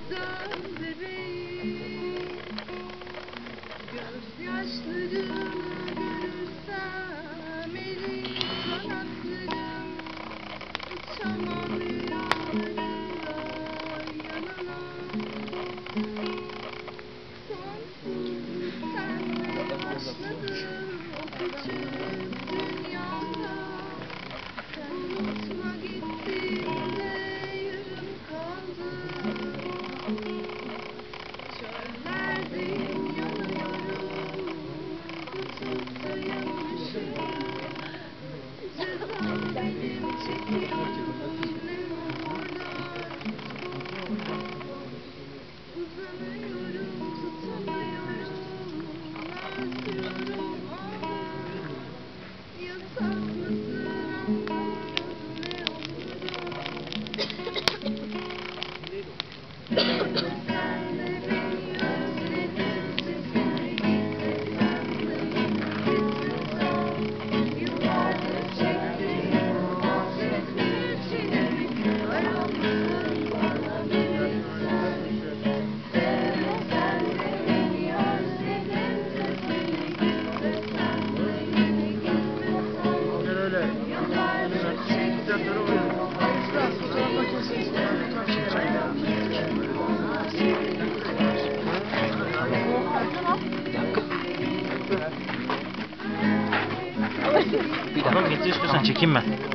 dön bebeğim. Gözyaşlarını görürsem elim kanatlarım, uçamam rüyalarla yanına. Sonsuz senle başladım o küçük dünyada. Sen unutma gittiğinde yarım kaldım. Çöllerdeyim, yanıyorum, tutup dayanmışım. Ceza benim, çekiyorum ne orada. Uzanıyorum, tutamıyorum, özlüyorum ama yasak mısın anlamadım ne orada. Sen de beni özledin, sesine gitmesen de gitmesen. Yıllardır çektiğim hasret bir çilemi dayanmışsın bana bir insan. Sevmesen de beni özledin, sesine gitmesen de yine gitmesen. Yıllardır çektiğim Bir daha getir istiyorsan çekeyim ben.